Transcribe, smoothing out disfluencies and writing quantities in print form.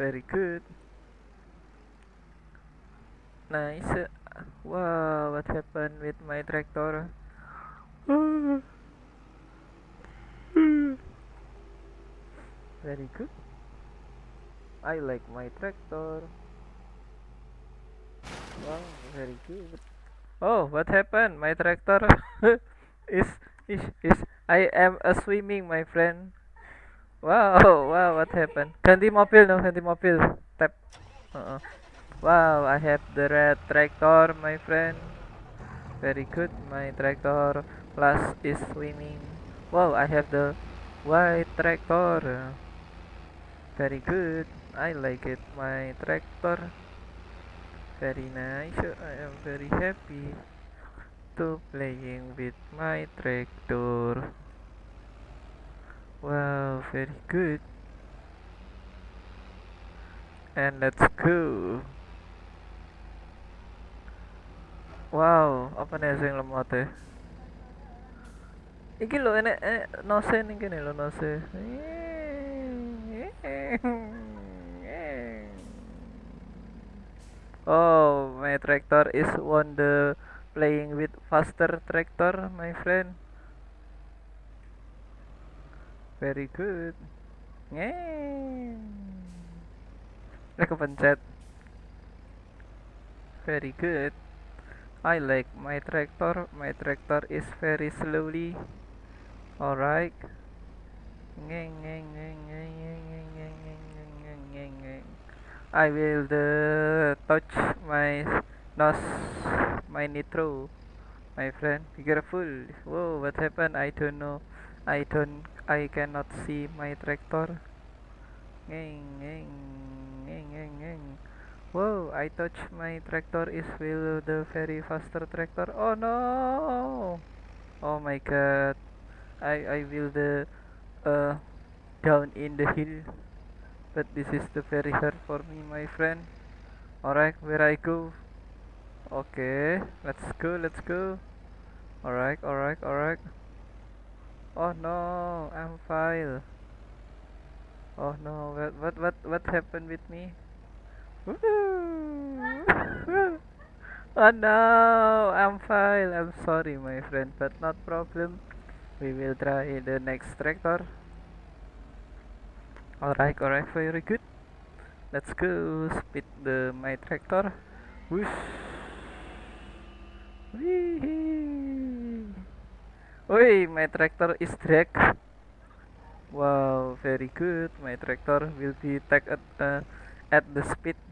Very good. Nice. Wow, what happened with my tractor? Very good. I like my tractor. Wow, very good. Oh, what happened? My tractor is is I am swimming, my friend. Wow, wow, what happened? Ganti mobil no, ganti mobil. Tap. Wow, I have the red tractor, my friend. Very good. My tractor plus is swimming. Wow, I have the white tractor. Very good. I like it. My tractor. Very nice. I am very happy to playing with my tractor. Wow, very good. And let's go. Wow, apa nih sing lemot ya? Iki lho enek nose ning kene lho nose. Oh, my tractor is won the playing with faster tractor, my friend. Very good. Kepencet. Very good. I like my tractor. My tractor is very slowly. Alright. I will touch my nose, my nitro, my friend. Be careful. Whoa, what happened? I don't know. I cannot see my tractor. Whoa, I touch my tractor is will the very faster tractor. Oh no! Oh my god. I will the uh down in the hill. But this is the very hard for me, my friend. Alright, where I go? Okay, let's go, let's go. Alright, alright, alright. Oh no, I'm fail. Oh no, what happened with me? Oh no, I'm fine. I'm sorry, my friend, but not problem. We will try the next tractor. Alright, very good. Let's go speed the my tractor. Whoosh. Wee. Oi, my tractor is drag. Wow, very good. My tractor will be take at the speed